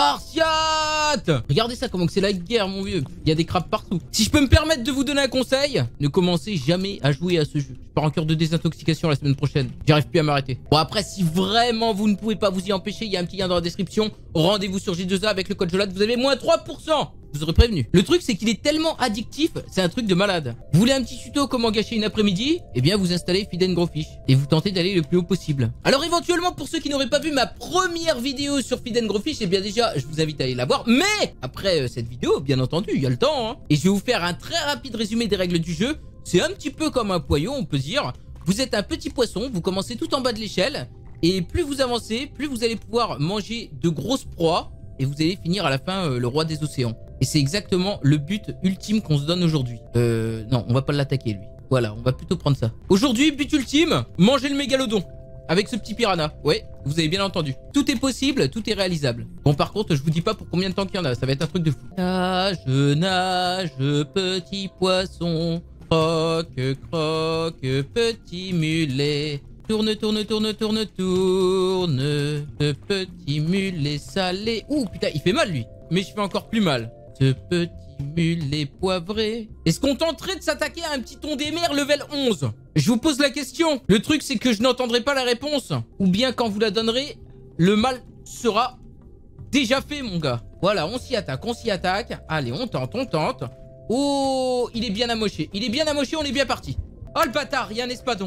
Spartiate! Regardez ça, comment que c'est la guerre, mon vieux. Il y a des crabes partout. Si je peux me permettre de vous donner un conseil, ne commencez jamais à jouer à ce jeu. Je pars en cure de désintoxication la semaine prochaine. J'arrive plus à m'arrêter. Bon, après, si vraiment vous ne pouvez pas vous y empêcher, il y a un petit lien dans la description. Rendez-vous sur J2A avec le code JOLAT. Vous avez moins 3%. Je vous aurais prévenu. Le truc, c'est qu'il est tellement addictif, c'est un truc de malade. Vous voulez un petit tuto comment gâcher une après-midi? Eh bien, vous installez Feed & Grow Fish et vous tentez d'aller le plus haut possible. Alors, éventuellement, pour ceux qui n'auraient pas vu ma première vidéo sur Feed & Grow Fish, eh bien déjà, je vous invite à aller la voir. Mais après cette vidéo, bien entendu, il y a le temps, hein. Et je vais vous faire un très rapide résumé des règles du jeu. C'est un petit peu comme un poyot, on peut dire. Vous êtes un petit poisson, vous commencez tout en bas de l'échelle. Et plus vous avancez, plus vous allez pouvoir manger de grosses proies. Et vous allez finir à la fin le roi des océans. Et c'est exactement le but ultime qu'on se donne aujourd'hui. Non, on va pas l'attaquer lui. Voilà, on va plutôt prendre ça. Aujourd'hui, but ultime, manger le mégalodon. Avec ce petit piranha. Ouais, vous avez bien entendu. Tout est possible, tout est réalisable. Bon, par contre, je vous dis pas pour combien de temps qu'il y en a. Ça va être un truc de fou. Nage, nage, petit poisson. Croque, croque, petit mulet. Tourne, tourne, tourne, tourne, tourne. Ce petit mulet salé. Ouh, putain, il fait mal, lui. Mais je fais encore plus mal. Ce petit mulet poivré. Est-ce qu'on tenterait de s'attaquer à un petit thon des mers level 11? Je vous pose la question. Le truc, c'est que je n'entendrai pas la réponse. Ou bien, quand vous la donnerez, le mal sera déjà fait, mon gars. Voilà, on s'y attaque, on s'y attaque. Allez, on tente, on tente. Oh, il est bien amoché. Il est bien amoché, on est bien parti. Oh, le bâtard, il y a un espadon.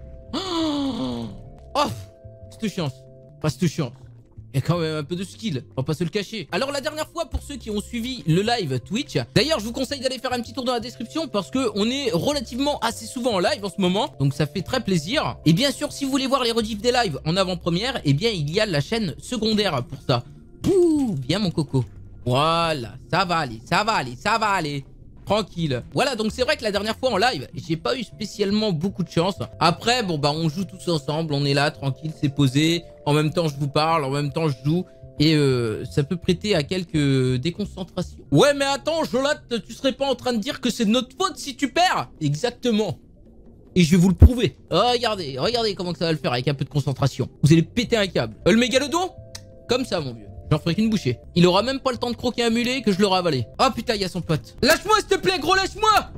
Oh, cette chance. Pas cette chance. Il y a quand même un peu de skill, on va pas se le cacher. Alors la dernière fois, pour ceux qui ont suivi le live Twitch, d'ailleurs je vous conseille d'aller faire un petit tour dans la description parce que on est relativement assez souvent en live en ce moment, donc ça fait très plaisir. Et bien sûr, si vous voulez voir les rediffs des lives en avant-première, eh bien il y a la chaîne secondaire pour ça. Pouh, viens mon coco. Voilà, ça va aller, ça va aller, ça va aller. Tranquille. Voilà, donc c'est vrai que la dernière fois en live, j'ai pas eu spécialement beaucoup de chance. Après, bon bah on joue tous ensemble, on est là, tranquille, c'est posé. En même temps, je vous parle, en même temps, je joue. Et ça peut prêter à quelques déconcentrations. Ouais, mais attends, Jolat, tu serais pas en train de dire que c'est de notre faute si tu perds? Exactement. Et je vais vous le prouver. Oh, regardez, regardez comment ça va le faire avec un peu de concentration. Vous allez péter un câble. Le mégalodon? Comme ça, mon vieux. J'en ferai qu'une bouchée. Il aura même pas le temps de croquer un mulet que je l'aurai avalé. Oh putain, il y a son pote. Lâche-moi, s'il te plaît, gros, lâche-moi!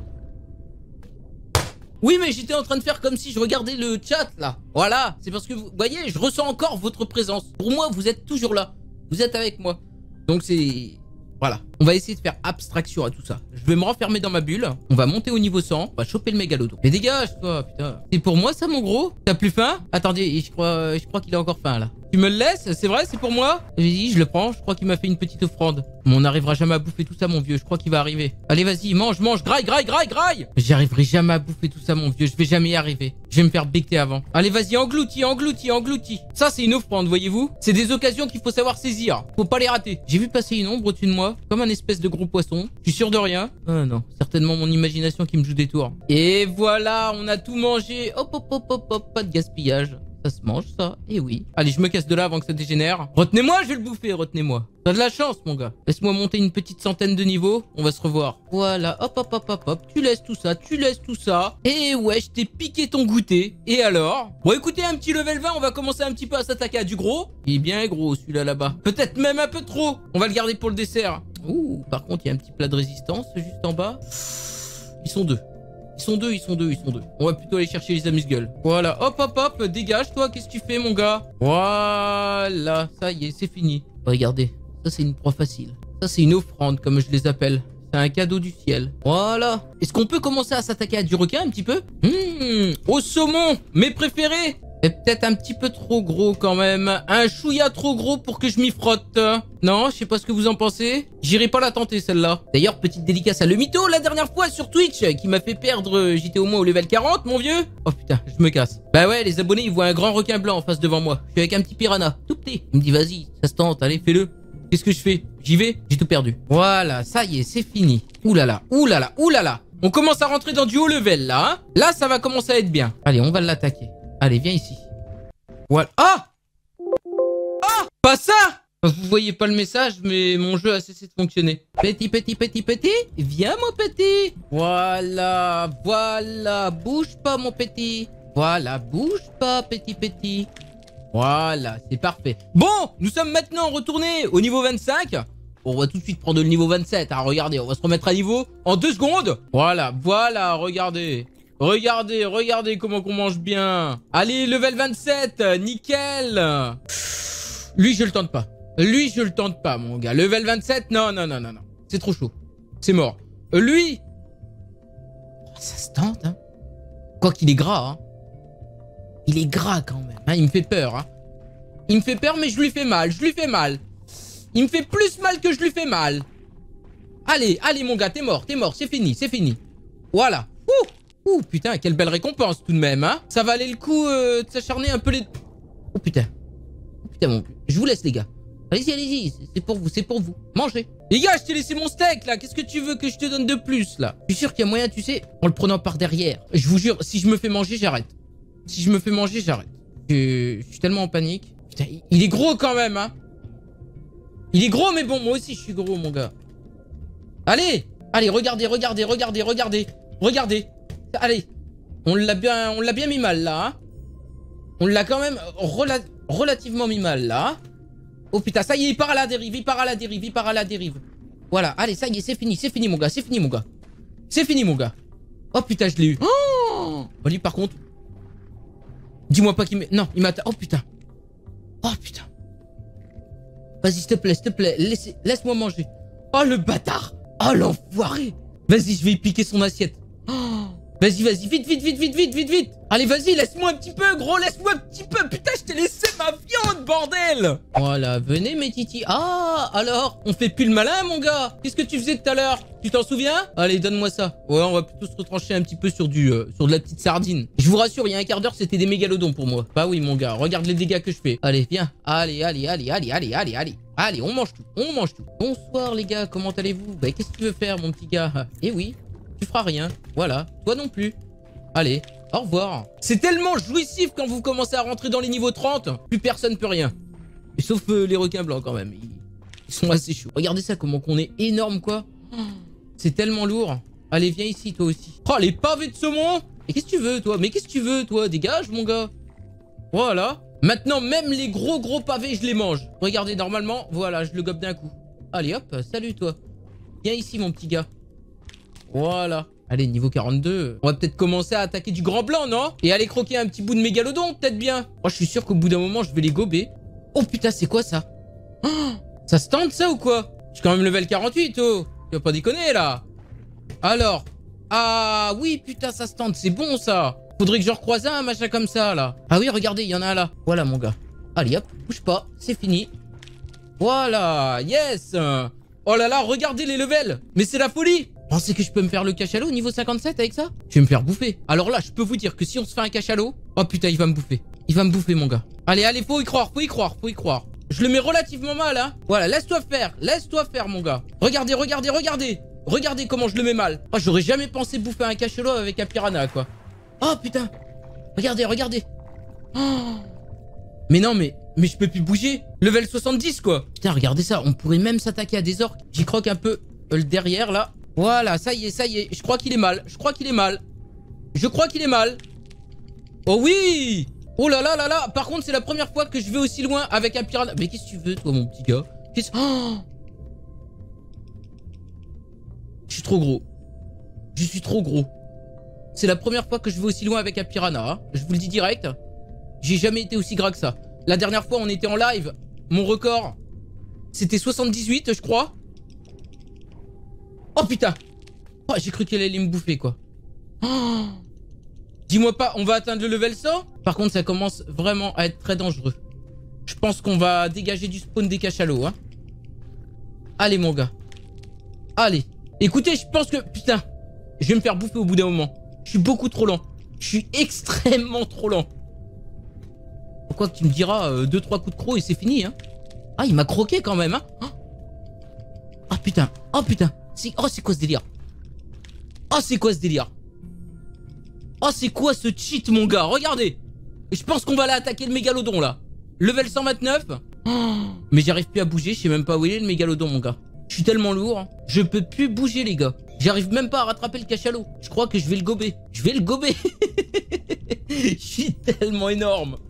Oui, mais j'étais en train de faire comme si je regardais le chat, là. Voilà, c'est parce que, vous voyez, je ressens encore votre présence. Pour moi, vous êtes toujours là. Vous êtes avec moi. Donc c'est... Voilà. On va essayer de faire abstraction à tout ça. Je vais me renfermer dans ma bulle. On va monter au niveau 100. On va choper le mégalodon. Mais dégage, toi, putain. C'est pour moi, ça, mon gros? T'as plus faim? Attendez, je crois qu'il a encore faim, là. Tu me le laisses? C'est vrai, c'est pour moi? Vas-y, je le prends. Je crois qu'il m'a fait une petite offrande. Mais on n'arrivera jamais à bouffer tout ça, mon vieux. Je crois qu'il va arriver. Allez, vas-y, mange, mange. Graille, graille, graille, graille. J'y arriverai jamais à bouffer tout ça, mon vieux. Je vais jamais y arriver. Je vais me faire becter avant. Allez, vas-y, engloutis, engloutis, engloutis. Ça, c'est une offrande, voyez-vous? C'est des occasions qu'il faut savoir saisir. Faut pas les rater. J'ai vu passer une ombre au-dessus de moi, comme un espèce de gros poisson. Je suis sûr de rien. Ah non, certainement mon imagination qui me joue des tours. Et voilà, on a tout mangé. Hop, hop, hop, hop, hop, pas de gaspillage. Ça se mange, ça. Et oui. Allez, je me casse de là avant que ça dégénère. Retenez-moi, je vais le bouffer, retenez-moi. T'as de la chance, mon gars. Laisse-moi monter une petite centaine de niveaux. On va se revoir. Voilà, hop, hop, hop, hop, hop. Tu laisses tout ça, tu laisses tout ça. Et ouais, je t'ai piqué ton goûter. Et alors? Bon, écoutez, un petit level 20, on va commencer un petit peu à s'attaquer à du gros. Il est bien gros, celui-là, là-bas. Peut-être même un peu trop. On va le garder pour le dessert. Ouh, par contre, il y a un petit plat de résistance juste en bas. Ils sont deux. Ils sont deux, ils sont deux, ils sont deux. On va plutôt aller chercher les amuse-gueules. Voilà, hop, hop, hop, dégage, toi, qu'est-ce que tu fais, mon gars? Voilà, ça y est, c'est fini. Regardez, ça, c'est une proie facile. Ça, c'est une offrande, comme je les appelle. C'est un cadeau du ciel. Voilà. Est-ce qu'on peut commencer à s'attaquer à du requin, un petit peu? Au saumon, mes préférés. Et peut-être un petit peu trop gros quand même. Un chouïa trop gros pour que je m'y frotte. Non, je sais pas ce que vous en pensez. J'irai pas la tenter celle-là. D'ailleurs, petite dédicace à le mytho la dernière fois sur Twitch qui m'a fait perdre, j'étais au moins au level 40 mon vieux. Oh putain, je me casse. Bah ouais, les abonnés ils voient un grand requin blanc en face devant moi. Je suis avec un petit piranha, tout petit. Il me dit vas-y, ça se tente, allez fais-le. Qu'est-ce que je fais? J'y vais? J'ai tout perdu. Voilà, ça y est, c'est fini. Oulala, oulala, oulala. On commence à rentrer dans du haut level là. Hein, là, ça va commencer à être bien. Allez, on va l'attaquer. Allez, viens ici. Voilà. Ah! Ah! Pas ça! Vous voyez pas le message, mais mon jeu a cessé de fonctionner. Petit, petit, petit, petit. Viens, mon petit. Voilà, voilà. Bouge pas, mon petit. Voilà, bouge pas, petit, petit. Voilà, c'est parfait. Bon, nous sommes maintenant retournés au niveau 25. On va tout de suite prendre le niveau 27. Ah, regardez, on va se remettre à niveau en 2 secondes. Voilà, voilà, regardez. Regardez, regardez comment qu'on mange bien. Allez, level 27, nickel. Lui, je le tente pas. Lui, je le tente pas, mon gars. Level 27, non, non, non, non, non. C'est trop chaud. C'est mort. Lui, ça se tente, hein. Quoi qu'il est gras, hein. Il est gras quand même. Hein, il me fait peur, hein. Il me fait peur, mais je lui fais mal. Je lui fais mal. Il me fait plus mal que je lui fais mal. Allez, allez, mon gars, t'es mort, c'est fini, c'est fini. Voilà. Ouh, putain, quelle belle récompense tout de même, hein. Ça valait le coup de s'acharner un peu les... Oh putain. Oh putain, mon... Je vous laisse, les gars. Allez-y, allez-y, c'est pour vous, c'est pour vous. Mangez. Les gars, je t'ai laissé mon steak, là. Qu'est-ce que tu veux que je te donne de plus, là? Je suis sûr qu'il y a moyen, tu sais, en le prenant par derrière. Je vous jure, si je me fais manger, j'arrête. Si je me fais manger, j'arrête. Je suis tellement en panique. Putain, il est gros quand même, hein. Il est gros, mais bon, moi aussi, je suis gros, mon gars. Allez. Allez, regardez, regardez, regardez, regardez. Regardez. Allez. On l'a bien mis mal, là, hein. On l'a quand même relativement mis mal, là. Oh putain, ça y est, il part à la dérive, il part à la dérive, il part à la dérive. Voilà, allez, ça y est, c'est fini, mon gars, c'est fini, mon gars. C'est fini, mon gars. Oh putain, je l'ai eu. Oh, lui, par contre. Dis-moi pas qu'il met... Non, il m'a... Oh putain. Oh putain. Vas-y, s'il te plaît, laisse-moi manger. Oh, le bâtard. Oh, l'enfoiré. Vas-y, je vais y piquer son assiette. Oh. Vas-y, vas-y, vite, vite, vite, vite, vite, vite, vite. Allez, vas-y, laisse-moi un petit peu, gros, laisse-moi un petit peu. Putain, je t'ai laissé ma viande, bordel. Voilà, venez, mes titis. Ah, alors, on fait plus le malin, mon gars. Qu'est-ce que tu faisais tout à l'heure? Tu t'en souviens? Allez, donne-moi ça. Ouais, on va plutôt se retrancher un petit peu sur sur de la petite sardine. Je vous rassure, il y a un quart d'heure, c'était des mégalodons pour moi. Bah oui, mon gars, regarde les dégâts que je fais. Allez, viens. Allez, allez, allez, allez, allez, allez, allez. Allez, on mange tout, on mange tout. Bonsoir, les gars, comment allez-vous? Bah, qu'est-ce que tu veux faire, mon petit gars? Eh oui, tu feras rien. Voilà, toi non plus. Allez, au revoir. C'est tellement jouissif quand vous commencez à rentrer dans les niveaux 30. Plus personne peut rien. Et sauf les requins blancs quand même. Ils sont assez chauds. Regardez ça, comment qu'on est énorme, quoi. C'est tellement lourd. Allez, viens ici, toi aussi. Oh, les pavés de saumon. Et qu'est-ce que tu veux, toi? Mais qu'est-ce que tu veux, toi? Dégage, mon gars. Voilà. Maintenant, même les gros pavés, je les mange. Regardez, normalement, voilà, je le gobe d'un coup. Allez, hop, salut, toi. Viens ici, mon petit gars. Voilà. Allez, niveau 42. On va peut-être commencer à attaquer du grand blanc, non? Et aller croquer un petit bout de mégalodon, peut-être bien. Oh, je suis sûr qu'au bout d'un moment, je vais les gober. Oh, putain, c'est quoi, ça? Oh, ça se tente, ça, ou quoi? Je suis quand même level 48, oh. Tu vas pas déconner, là. Alors. Ah, oui, putain, ça se tente. C'est bon, ça. Faudrait que je recroise un machin comme ça, là. Ah oui, regardez, il y en a un là. Voilà, mon gars. Allez, hop, bouge pas. C'est fini. Voilà, yes. Oh là là, regardez les levels. Mais c'est la folie. Pensez que je peux me faire le cachalot au niveau 57 avec ça? Je vais me faire bouffer. Alors là, je peux vous dire que si on se fait un cachalot... Oh putain, il va me bouffer. Il va me bouffer, mon gars. Allez, allez, faut y croire, faut y croire, faut y croire. Je le mets relativement mal, hein. Voilà, laisse-toi faire, mon gars. Regardez, regardez, regardez. Regardez comment je le mets mal. Oh, j'aurais jamais pensé bouffer un cachalot avec un piranha, quoi. Oh putain. Regardez, regardez. Oh. Mais non, mais je peux plus bouger. Level 70, quoi. Putain, regardez ça. On pourrait même s'attaquer à des orques. J'y croque un peu le derrière, là. Voilà, ça y est, ça y est. Je crois qu'il est mal. Je crois qu'il est mal. Je crois qu'il est mal. Oh oui. Oh là là là là. Par contre, c'est la première fois que je vais aussi loin avec un piranha. Mais qu'est-ce que tu veux, toi, mon petit gars? Oh. Je suis trop gros. Je suis trop gros. C'est la première fois que je vais aussi loin avec un piranha. Hein. Je vous le dis direct. J'ai jamais été aussi gras que ça. La dernière fois, on était en live. Mon record, c'était 78, je crois. Oh putain. Oh, j'ai cru qu'elle allait me bouffer, quoi. Oh. Dis-moi pas, on va atteindre le level 100? Par contre, ça commence vraiment à être très dangereux. Je pense qu'on va dégager du spawn des cachalots, hein. Allez, mon gars. Allez. Écoutez, je pense que... Putain. Je vais me faire bouffer au bout d'un moment. Je suis beaucoup trop lent. Je suis extrêmement trop lent. Pourquoi que tu me diras 2-3 coups de croc et c'est fini, hein. Ah, il m'a croqué quand même, hein. Oh putain. Oh putain. Oh, c'est quoi ce délire? Oh, c'est quoi ce délire? Oh, c'est quoi ce cheat, mon gars? Regardez. Et je pense qu'on va aller attaquer le mégalodon, là. Level 129. Oh, mais j'arrive plus à bouger. Je sais même pas où il est, le mégalodon, mon gars. Je suis tellement lourd. Hein. Je peux plus bouger, les gars. J'arrive même pas à rattraper le cachalot. Je crois que je vais le gober. Je vais le gober. Je suis tellement énorme.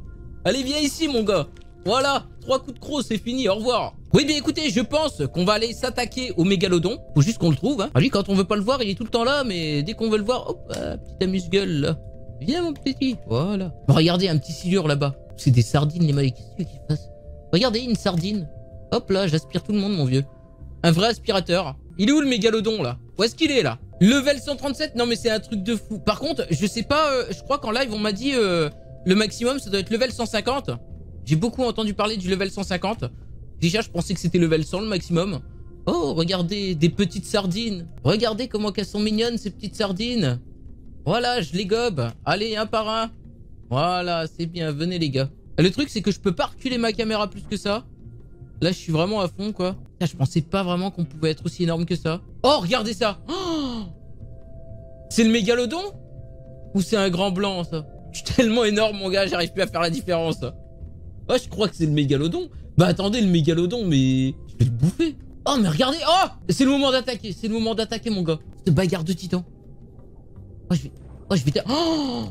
Allez, viens ici, mon gars. Voilà, 3 coups de croc, c'est fini, au revoir. Oui, bien écoutez, je pense qu'on va aller s'attaquer au mégalodon. Faut juste qu'on le trouve. Hein. Ah, lui, quand on veut pas le voir, il est tout le temps là, mais dès qu'on veut le voir, hop, petit amuse-gueule là. Viens, mon petit. Voilà. Bon, regardez, un petit silure là-bas. C'est des sardines, les mecs. Qu'est-ce qu'ils fassent? Regardez, une sardine. Hop là, j'aspire tout le monde, mon vieux. Un vrai aspirateur. Il est où le mégalodon là? Où est-ce qu'il est là? Level 137? Non, mais c'est un truc de fou. Par contre, je sais pas, je crois qu'en live, on m'a dit le maximum, ça doit être level 150. J'ai beaucoup entendu parler du level 150. Déjà, je pensais que c'était level 100 le maximum. Oh, regardez, des petites sardines. Regardez comment qu'elles sont mignonnes, ces petites sardines. Voilà, je les gobe. Allez, un par un. Voilà, c'est bien. Venez, les gars. Le truc, c'est que je peux pas reculer ma caméra plus que ça. Là, je suis vraiment à fond, quoi. Là, je pensais pas vraiment qu'on pouvait être aussi énorme que ça. Oh, regardez ça. Oh, c'est le mégalodon? Ou c'est un grand blanc, ça? Je suis tellement énorme, mon gars, j'arrive plus à faire la différence. Oh, je crois que c'est le mégalodon. Bah, attendez, le mégalodon, mais... je vais le bouffer. Oh, mais regardez. Oh, c'est le moment d'attaquer. C'est le moment d'attaquer, mon gars. Cette bagarre de titan. Oh, je vais... oh, je vais... oh,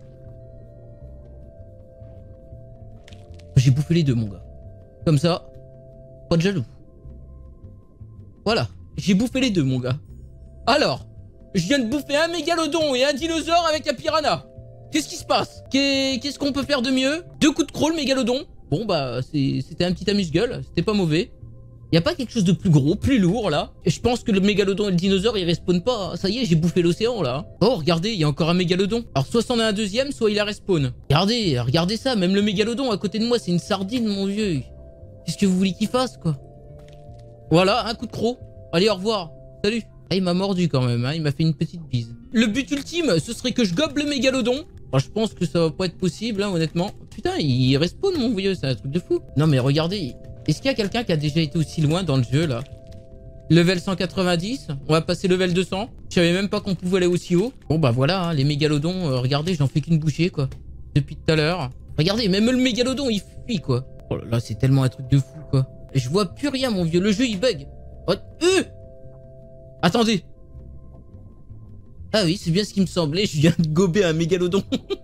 j'ai bouffé les deux, mon gars. Comme ça. Pas de jaloux. Voilà. J'ai bouffé les deux, mon gars. Alors, je viens de bouffer un mégalodon et un dinosaure avec un piranha. Qu'est-ce qui se passe? Qu'est-ce qu'on peut faire de mieux? 2 coups de croc, le mégalodon. Bon, bah, c'était un petit amuse-gueule. C'était pas mauvais. Y a pas quelque chose de plus gros, plus lourd, là? Et je pense que le mégalodon et le dinosaure, ils respawnent pas. Ça y est, j'ai bouffé l'océan, là. Oh, regardez, il y a encore un mégalodon. Alors, soit c'en est un deuxième, soit il a respawn. Regardez, regardez ça. Même le mégalodon, à côté de moi, c'est une sardine, mon vieux. Qu'est-ce que vous voulez qu'il fasse, quoi? Voilà, un coup de croc. Allez, au revoir. Salut. Ah, il m'a mordu quand même, hein. Il m'a fait une petite bise. Le but ultime, ce serait que je gobe le mégalodon. Alors, je pense que ça va pas être possible, hein, honnêtement. Putain, il respawn, mon vieux. C'est un truc de fou. Non, mais regardez... est-ce qu'il y a quelqu'un qui a déjà été aussi loin dans le jeu, là? Level 190, on va passer level 200. Je savais même pas qu'on pouvait aller aussi haut. Bon, bah voilà, hein, les mégalodons, regardez, j'en fais qu'une bouchée, quoi. Depuis tout à l'heure. Regardez, même le mégalodon, il fuit, quoi. Oh là là, c'est tellement un truc de fou, quoi. Et je vois plus rien, mon vieux. Le jeu, il bug. Oh, attendez. Ah oui, c'est bien ce qui me semblait. Je viens de gober un mégalodon.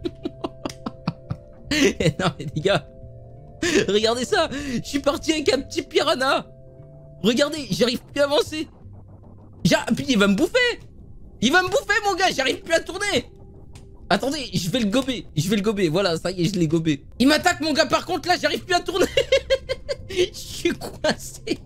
Non, mais les gars... regardez ça. Je suis parti avec un petit piranha. Regardez, j'arrive plus à avancer. Puis il va me bouffer. Il va me bouffer, mon gars. J'arrive plus à tourner. Attendez, je vais le gober. Je vais le gober. Voilà, ça y est, je l'ai gobé. Il m'attaque, mon gars. Par contre, là, j'arrive plus à tourner. Je suis coincé.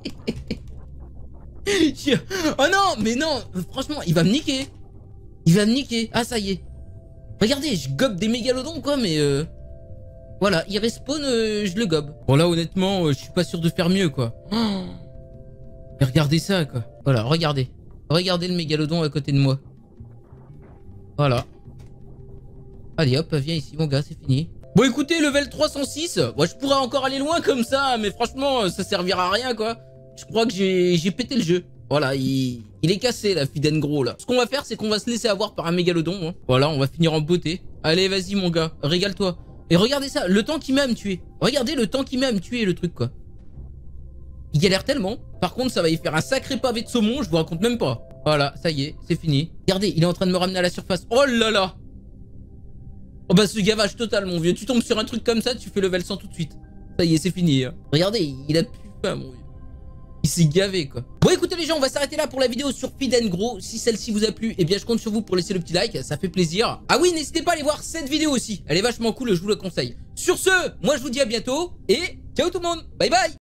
Oh non, mais non. Franchement, il va me niquer. Il va me niquer. Ah, ça y est. Regardez, je gobe des mégalodons, quoi, mais... voilà, il respawn, je le gobe. Bon là, honnêtement, je suis pas sûr de faire mieux, quoi. Oh, mais regardez ça, quoi. Voilà, regardez. Regardez le mégalodon à côté de moi. Voilà. Allez, hop, viens ici, mon gars, c'est fini. Bon, écoutez, level 306. Moi, je pourrais encore aller loin comme ça, mais franchement, ça servira à rien, quoi. Je crois que j'ai pété le jeu. Voilà, il est cassé, là, Fiden gros, là. Ce qu'on va faire, c'est qu'on va se laisser avoir par un mégalodon. Hein. Voilà, on va finir en beauté. Allez, vas-y, mon gars, régale-toi. Et regardez ça, le temps qu'il m'a à me tuer. Regardez le temps qu'il m'a à me tuer, le truc, quoi. Il galère tellement. Par contre, ça va y faire un sacré pavé de saumon, je vous raconte même pas. Voilà, ça y est, c'est fini. Regardez, il est en train de me ramener à la surface. Oh là là. Oh bah, ce gavage total, mon vieux. Tu tombes sur un truc comme ça, tu fais level 100 tout de suite. Ça y est, c'est fini. Hein. Regardez, il a plus faim, mon vieux. Il s'est gavé, quoi. Bon, écoutez, les gens, on va s'arrêter là pour la vidéo sur Fiden gros. Si celle-ci vous a plu, eh bien, je compte sur vous pour laisser le petit like. Ça fait plaisir. Ah oui, n'hésitez pas à aller voir cette vidéo aussi. Elle est vachement cool, je vous le conseille. Sur ce, moi, je vous dis à bientôt. Et ciao tout le monde. Bye bye.